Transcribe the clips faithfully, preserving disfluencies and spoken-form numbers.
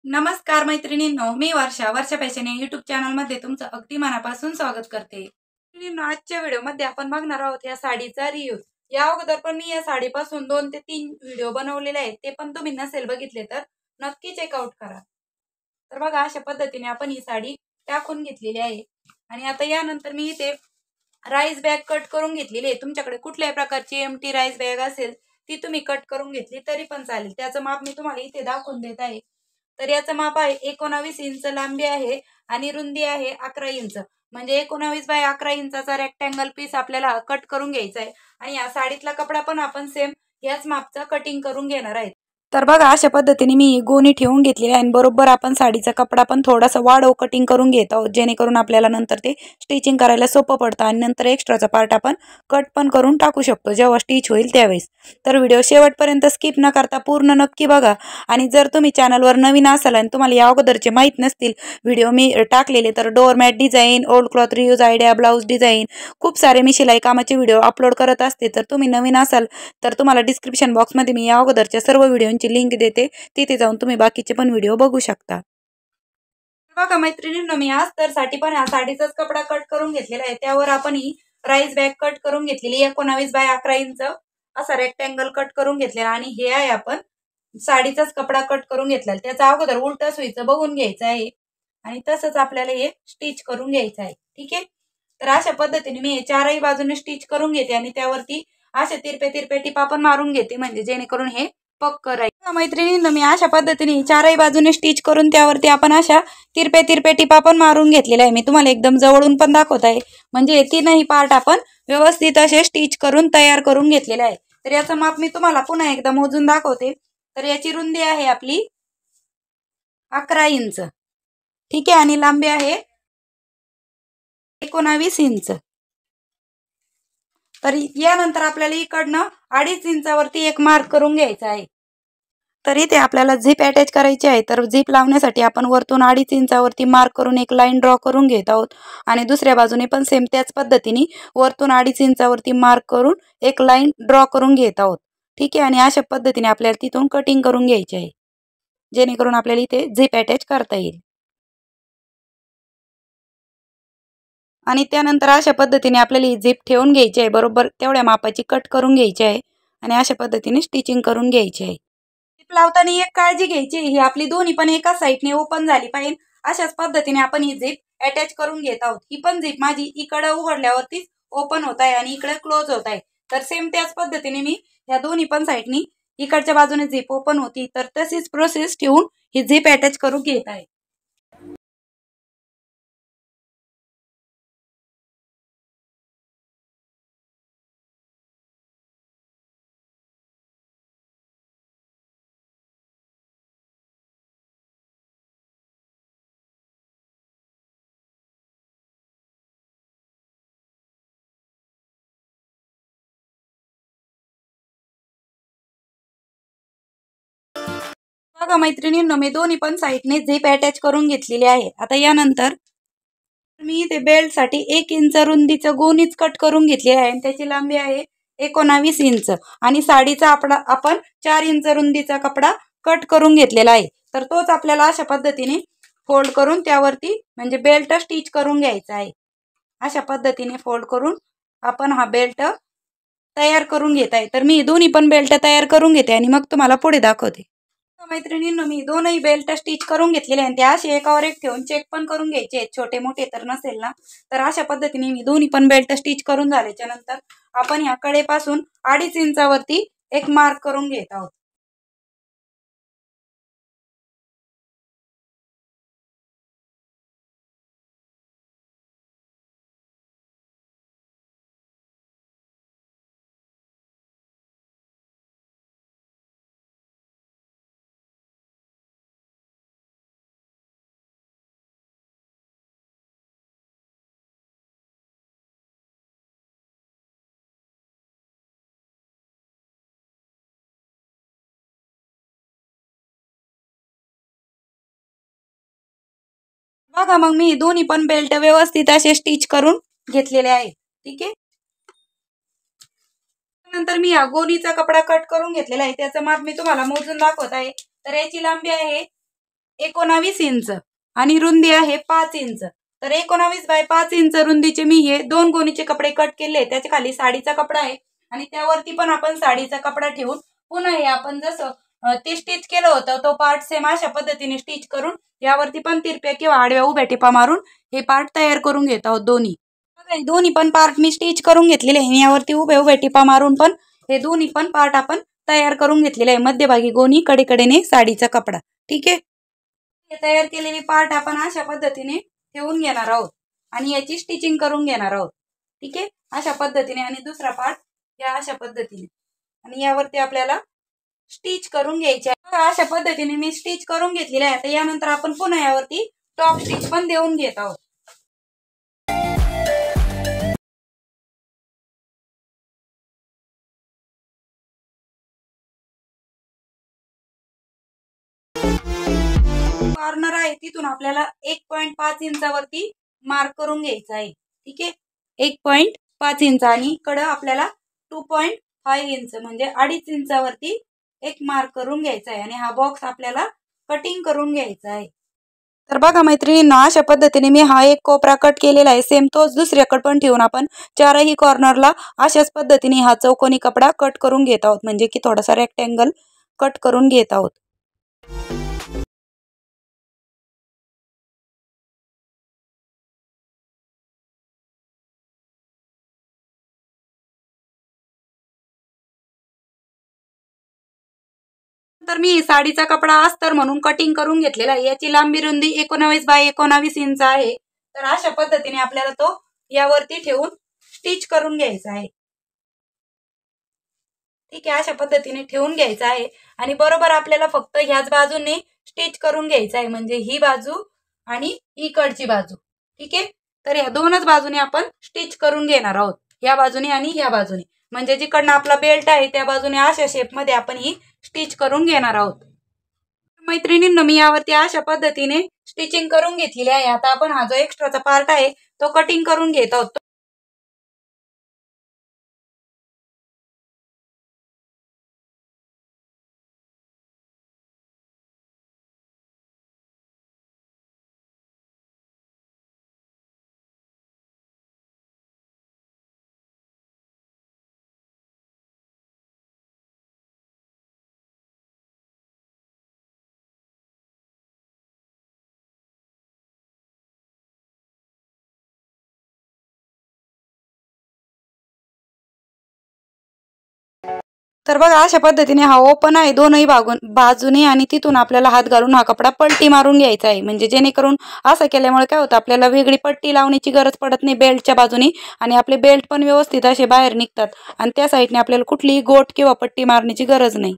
नमस्कार मैत्रिणींनो, मी वर्षा वर्षा फॅशन या युट्यूब चॅनल मध्ये तुमचं अगदी मनापासून स्वागत करते। मैत्रिणींनो, आजच्या व्हिडिओ मध्ये आपण बघणार आहोत या साडीचा रिव्ह्यू। या अगोदर पण मी या साडीपासून दोन ते तीन व्हिडिओ बनवलेले आहेत, ते पण तुम्ही नसेल बघितले तर नक्की चेकआउट करा। तर बघा, अशा पद्धतीने आपण ही साडी टाकून घेतलेली आहे आणि आता यानंतर मी इथे राईस बॅग कट करून घेतलेली आहे। तुमच्याकडे कुठल्याही प्रकारची एमटी राईस बॅग असेल ती तुम्ही कट करून घेतली तरी पण चालेल। त्याचं माप मी तुम्हाला इथे दाखवून देत आहे। तर याचं माप आहे एकोणावीस इंच लांबी आहे आणि रुंदी आहे अकरा इंच, म्हणजे एकोणावीस बाय अकरा इंचाचा रेक्टँगल पीस आपल्याला कट करून घ्यायचा आहे आणि या साडीतला कपडा पण आपण सेम याच मापचा कटिंग करून घेणार आहे। तर बघा, अशा पद्धतीने मी गोणी ठेवून घेतलेली आहे आणि बरोबर आपण साडीचा कपडा पण थोडासा वाढव कटिंग करून घेत आहोत, जेणेकरून आपल्याला नंतर ते स्टिचिंग करायला सोपं पडतं आणि नंतर एक्स्ट्राचा पार्ट आपण कट पण करून टाकू शकतो जेव्हा स्टिच होईल त्यावेळेस। तर व्हिडिओ शेवटपर्यंत स्किप न करता पूर्ण नक्की बघा आणि जर तुम्ही चॅनलवर नवीन असाल आणि तुम्हाला या अगोदरचे माहीत नसतील व्हिडिओ मी टाकलेले, तर doormat design, old cloth reuse idea, blouse design, खूप सारे मी शिलाई कामाचे व्हिडिओ अपलोड करत असते। तर तुम्ही नवीन असाल तर तुम्हाला डिस्क्रिप्शन बॉक्समध्ये मी या अगोदरच्या सर्व व्हिडिओंची लिंक देते, तिथे जाऊन तुम्ही बाकीचे पण व्हिडिओ बघू शकता। बघा मैत्रिणींनो, मी अस्तरसाठी पण हा साडीचाच कपडा कट करून घेतलेला आहे। त्यावर आपण ही राईस बॅग कट करून घेतलेली एकोणावीस बाय अकरा इंच असा रेक्टँगल कट करून घेतलेला आणि हे आहे आपण साडीचाच कपडा कट करून घेतलेला। त्याचा अगोदर उलट सुईचं बघून घ्यायचं आहे आणि तसंच आपल्याला हे स्टिच करून घ्यायचं आहे। ठीक आहे, तर अशा पद्धतीने मी हे चारही बाजूने स्टिच करून घेते आणि त्यावरती अशा तिरपे तिरपे टिपा पण मारून घेते, म्हणजे जेणेकरून हे पक्क राहील। मैत्रिणींनो, मी अशा पद्धतीने चारही बाजूने स्टिच करून त्यावरती आपण अशा तिरपे तिरपे टिपा पण मारून घेतलेला आहे। मी तुम्हाला एकदम जवळून पण दाखवत आहे, म्हणजे तीनही पार्ट आपण व्यवस्थित असे स्टिच करून तयार करून घेतलेले आहे। तर याचं माप मी तुम्हाला पुन्हा एकदा मोजून दाखवते। तर याची रुंदी आहे आपली अकरा इंच, ठीक आहे, आणि लांबी आहे एकोणावीस इंच। तर यानंतर आपल्याला इकडनं अडीच इंचावरती एक मार्क करून घ्यायचा आहे। तर इथे आपल्याला झिप अटॅच करायची आहे, तर झिप लावण्यासाठी आपण वरतून अडीच इंचावरती मार्क करून एक लाईन ड्रॉ करून घेत आहोत आणि दुसऱ्या बाजूने पण सेम त्याच पद्धतीने वरतून अडीच इंचावरती मार्क करून एक लाईन ड्रॉ करून घेत आहोत। ठीक आहे, आणि अशा पद्धतीने आपल्याला तिथून कटिंग करून घ्यायची आहे, जेणेकरून आपल्याला इथे झिप अटॅच करता येईल। आणि त्यानंतर अशा पद्धतीने आपल्याला ही झिप ठेवून घ्यायची आहे, बरोबर तेवढ्या मापाची कट करून घ्यायची आहे आणि अशा पद्धतीने स्टिचिंग करून घ्यायची आहे। झिप लावताना एक काळजी घ्यायची, ही आपली दोन्ही पण एका साईडने ओपन झाली पाहिजे, अशाच पद्धतीने आपण ही झिप अटॅच करून घेत आहोत। ही पण झिप माझी इकडे उघडल्यावरती ओपन होत आहे आणि इकडे क्लोज होत आहे। तर सेम त्याच पद्धतीने मी ह्या दोन्ही पण साईडनी इकडच्या बाजूने झिप ओपन होती, तर तशीच प्रोसेस ठेवून ही झिप अटॅच करून घेत आहे। बघा मैत्रिणींनो, मी दोन्ही पण साईडने झिप अटॅच करून घेतलेली आहे। आता यानंतर मी इथे बेल्ट साठी एक इंच रुंदीचं गोणीच कट करून घेतली आहे आणि त्याची लांबी आहे एकोणावीस इंच आणि साडीचा आपला आपण चार इंच रुंदीचा कपडा कट करून घेतलेला आहे। तर तोच आपल्याला अशा पद्धतीने फोल्ड करून त्यावरती म्हणजे बेल्ट स्टिच करून घ्यायचा आहे। अशा पद्धतीने फोल्ड करून आपण हा बेल्ट तयार करून घेत आहे। तर मी दोन्ही पण बेल्ट तयार करून घेते आणि मग तुम्हाला पुढे दाखवते। मैत्रिणींनो, मी दोनही बेल्ट स्टिच करून घेतलेले आणि ते असे एकावर एक ठेवून चेक पण करून घ्यायचे आहेत, छोटे मोठे तर नसेल ना। तर अशा पद्धतीने मी दोन्ही पण बेल्ट स्टिच करून झाल्याच्या नंतर आपण ह्या कडेपासून अडीच इंचावरती एक मार्क करून घेत आहोत। बघा, मग मी दोन्ही पण बेल्ट व्यवस्थित असे स्टिच करून घेतलेले आहे। ठीक आहे, नंतर मी या गोणीचा कपडा कट करून घेतलेला आहे, त्याचं माप मी तुम्हाला मोजून दाखवत आहे। तर याची लांबी आहे एकोणावीस इंच आणि रुंदी आहे पाच इंच। तर एकोणावीस बाय पाच इंच रुंदीचे मी हे दोन गोणीचे कपडे कट केले। त्याच्या खाली साडीचा कपडा आहे आणि त्यावरती पण आपण साडीचा कपडा ठेवून पुन्हा हे आपण जसं ते स्टिच केलं होतं तो पार्ट सेम अशा पद्धतीने स्टिच करून यावरती पण तिरप्या किंवा आडव्या उभ्या टिपा मारून हे पार्ट तयार करून घेत आहोत दोन्ही। दोन्ही पण पार्ट मी स्टिच करून घेतलेले आहे। यावरती उभ्या उभ्या टिपा मारून पण हे दोन्ही पण पार्ट आपण तयार करून घेतलेले आहे। मध्यभागी गोणी कडेकडेने साडीचा कपडा। ठीक आहे, हे तयार केलेले पार्ट आपण अशा पद्धतीने ठेवून घेणार आहोत आणि याची स्टिचिंग करून घेणार आहोत। ठीक आहे, अशा पद्धतीने आणि दुसरा पार्ट या अशा पद्धतीने आणि यावरती आपल्याला स्टिच करून घ्यायचे आहे। अशा पद्धतीने मी स्टिच करून घेतलेले आहे। आता यानंतर आपण पुन्हा यावरती टॉप स्टिच पण देऊन घेत आहोत। कॉर्नर आहे तिथून आपल्याला एक पॉईंट पाच इंचावरती मार्क करून घ्यायचा आहे। ठीक आहे, एक पॉईंट पाच इंच आणि कडं आपल्याला टू पॉईंट फाईव्ह इंच म्हणजे अडीच इंचावरती एक मार्क करून घ्यायचा आहे आणि हा बॉक्स आपल्याला कटिंग करून घ्यायचा आहे। तर बघा मैत्रिणींनो, अशा पद्धतीने मी हा एक कोपरा कट केलेला आहे। सेम तोच दुसऱ्याकडे पण ठेवून आपण चारही कॉर्नरला अशाच पद्धतीने हा चौकोनी कपडा कट करून घेत आहोत, म्हणजे की थोडासा रेक्टँगल कट करून घेत आहोत। तर मी साडीचा कपडा अस्तर म्हणून कटिंग करून घेतलेला आहे। याची लांबी रुंदी एकोणावीस बाय एकोणावीस इंच आहे। तर अशा पद्धतीने आपल्याला तो यावरती ठेवून स्टिच करून घ्यायचा आहे। ठीक आहे, अशा पद्धतीने ठेवून घ्यायचा आहे आणि बरोबर आपल्याला फक्त ह्याच बाजूने स्टिच करून घ्यायचा आहे, म्हणजे ही बाजू आणि इकडची बाजू। ठीक आहे, तर या दोनच बाजूने आपण स्टिच करून घेणार आहोत, या बाजूने आणि या बाजूने, म्हणजे जिकडनं आपला बेल्ट आहे त्या बाजूने अशा शेपमध्ये आपण ही स्टिच करून घेणार आहोत। मैत्रिणींनो, मी यावरती अशा पद्धतीने स्टिचिंग करून घेतलेली आहे। आता आपण हा जो एक्स्ट्राचा पार्ट आहे तो कटिंग करून घेत आहोत। तर बघा अशा पद्धतीने हा ओपन आहे दोनही बाजून बाजूने आणि तिथून आपल्याला हात घालून हा कपडा पलटी मारून घ्यायचा आहे, म्हणजे जेणेकरून असं केल्यामुळे काय होतं, आपल्याला वेगळी पट्टी लावण्याची गरज पडत नाही बेल्टच्या बाजूने आणि आपले बेल्ट पण व्यवस्थित असे बाहेर निघतात आणि त्या साईडने आपल्याला कुठलीही गोट किंवा पट्टी मारण्याची गरज नाही।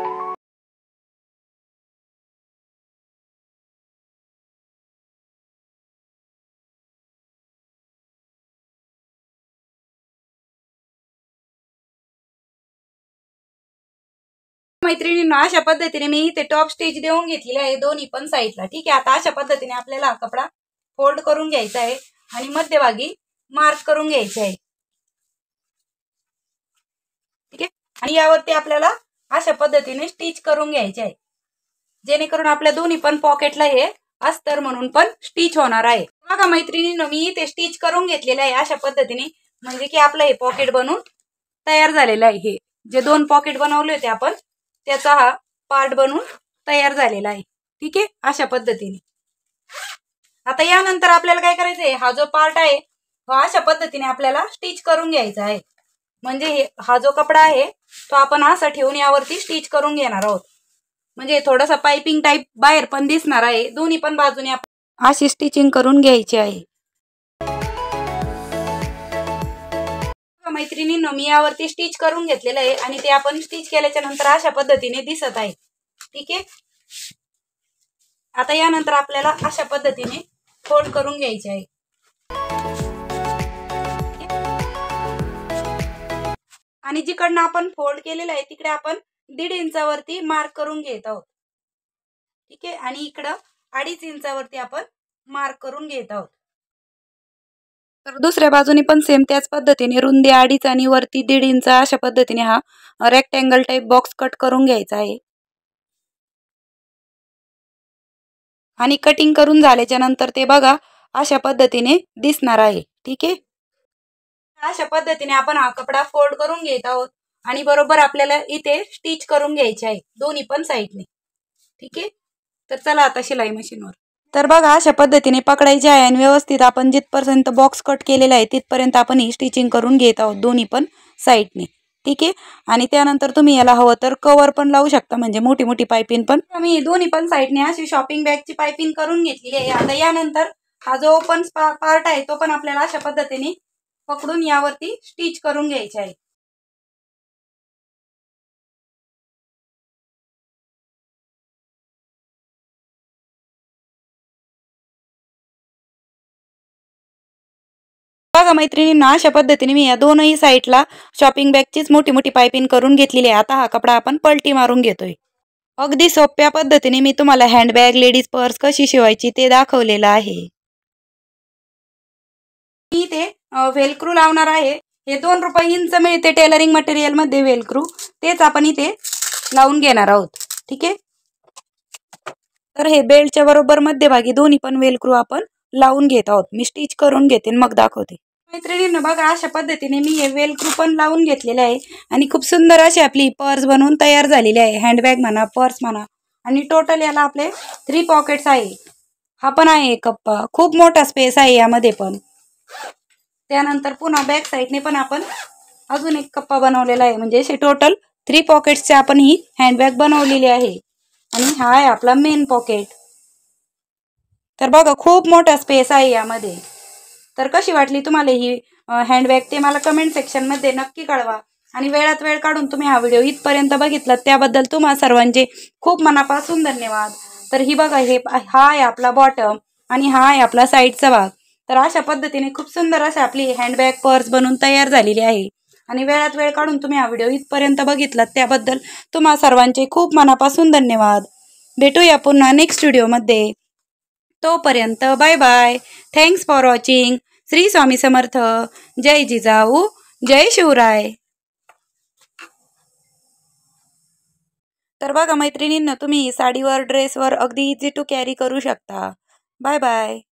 मैत्रिणींनो, अशा पद्धतीने मी इथे टॉप स्टिच देऊन घेतलेले आहे दोन्ही पण साईडला। ठीक आहे, आता अशा पद्धतीने आपल्याला हा कपडा फोल्ड करून घ्यायचा आहे आणि मध्यभागी मार्क करून घ्यायचे आहे। ठीक आहे, आणि यावरती आपल्याला अशा पद्धतीने स्टिच करून घ्यायचे आहे, जेणेकरून आपल्या दोन्ही पण पॉकेटला हे अस्तर म्हणून पण स्टिच होणार आहे। बघा मैत्रिणींनो, मी इथे स्टिच करून घेतलेले आहे अशा पद्धतीने, म्हणजे की आपलं हे पॉकेट बनून तयार झालेलं आहे। हे जे दोन पॉकेट बनवले होते आपण त्याचा हा पार्ट बनून तयार झालेला आहे। ठीक आहे, अशा पद्धतीने आता यानंतर आपल्याला काय करायचं आहे, हा जो पार्ट आहे हा अशा पद्धतीने आपल्याला स्टिच करून घ्यायचा आहे, म्हणजे हा जो कपडा आहे तो आपण असा ठेवून यावरती स्टिच करून घेणार आहोत, म्हणजे थोडासा पाइपिंग टाइप बाहेर पण दिसणार आहे। दोन्ही पण बाजूने आपण अशी स्टिचिंग करून घ्यायची आहे। मैत्रिणींनो, मी यावरती स्टिच करून घेतलेलं आहे आणि ते आपण स्टिच केल्याच्या नंतर अशा पद्धतीने दिसत आहे। ठीक आहे, आता यानंतर आपल्याला अशा पद्धतीने फोल्ड करून घ्यायचे आहे आणि जिकडनं आपण फोल्ड केलेलं आहे तिकडे आपण दीड इंचावरती मार्क करून घेत आहोत। ठीक आहे, आणि इकडं अडीच इंचावरती आपण मार्क करून घेत आहोत। तर दुसऱ्या बाजूने पण सेम त्याच पद्धतीने रुंदी अडीच आणि वरती दीड इंच अशा पद्धतीने हा रेक्टँगल टाइप बॉक्स कट करून घ्यायचा आहे। आणि कटिंग करून झाल्याच्या नंतर ते बघा अशा पद्धतीने दिसणार आहे. ठीक आहे, अशा पद्धतीने आपण हा कपडा फोल्ड करून घेत आहोत आणि बरोबर आपल्याला इथे स्टिच करून घ्यायचे आहे दोन्ही पण साईडने. ठीक आहे, तर चला आता शिलाई मशीनवर. तर बघा अशा पद्धतीने पकडायचे आहे आणि व्यवस्थित आपण जिथपर्यंत बॉक्स कट केलेला आहे तिथपर्यंत आपण ही स्टिचिंग करून घेत आहोत दोन्ही पण साईडने. ठीक आहे, आणि त्यानंतर तुम्ही याला हवं तर कवर पण लावू शकता, म्हणजे मोठी मोठी पायपिंग पण. मी दोन्ही पण साईडने अशी शॉपिंग बॅगची पायपिंग करून घेतली आहे. आता यानंतर हा जो ओपन पार्ट आहे तो पण आपल्याला अशा पद्धतीने पकडून यावरती स्टिच करून घ्यायचे आहे. बघा मैत्रिणींना अशा पद्धतीने मी या दोनही साईडला शॉपिंग बॅगचीच मोठी मोठी पायपिंग करून घेतलेली आहे. आता हा कपडा आपण पलटी मारून घेतोय. अगदी सोप्या पद्धतीने मी तुम्हाला हँडबॅग, लेडीज पर्स कशी शिवायची ते दाखवलेलं आहे. मी ते वेलक्रू लावणार आहे. हे दोन रुपये इंच मिळते टेलरिंग मटेरियल मध्ये वेलक्रू, तेच आपण इथे लावून घेणार आहोत. ठीक आहे, तर हे बेल्टच्या बरोबर मध्यभागी दोन्ही पण वेलक्रू आपण लावून घेत आहोत. मी स्टिच करून घेते मग दाखवते. मैत्रिणींना बघा अशा पद्धतीने मी हे वेलक्रू पण लावून घेतलेले आहे आणि खूप सुंदर अशी आपली पर्स बनवून तयार झालेली आहे. हँडबॅग म्हणा, पर्स म्हणा, आणि टोटल याला आपले थ्री पॉकेट्स आहे. हा पण आहे एक कप्पा, खूप मोठा स्पेस आहे यामध्ये पण. त्यानंतर पुन्हा बॅक साईडने पण आपण अजून एक कप्पा बनवलेला आहे, म्हणजे असे टोटल थ्री पॉकेट्सचे आपण ही हँडबॅग बनवलेली आहे. आणि हा आहे आपला मेन पॉकेट. तर बघा खूप मोठा स्पेस आहे यामध्ये. तर कशी वाटली तुम्हाला ही हँडबॅग ते मला कमेंट सेक्शनमध्ये नक्की कळवा. आणि वेळात वेळ काढून तुम्ही हा व्हिडिओ इथपर्यंत बघितला त्याबद्दल तुम्हा सर्वांचे खूप मनापासून धन्यवाद. तर ही बघा, हे हा आहे आपला बॉटम आणि हा आहे आपला साईडचा भाग. तर अशा पद्धतीने खूप सुंदर अशी आपली हँडबॅग पर्स बनवून तयार झालेली आहे. आणि वेळात वेळ काढून तुम्ही हा व्हिडिओ इथपर्यंत बघितलात त्याबद्दल तुम्हा सर्वांचे खूप मनापासून धन्यवाद. भेटूया पुन्हा नेक्स्ट व्हिडिओमध्ये. तोपर्यंत bye bye. Thanks for watching. Shri Swami Samarth. जय जिजाऊ, जय शिवराय. तर बघा मैत्रिणींना, तुम्ही साडीवर, ड्रेसवर अगदी इझी टू कॅरी करू शकता. Bye bye.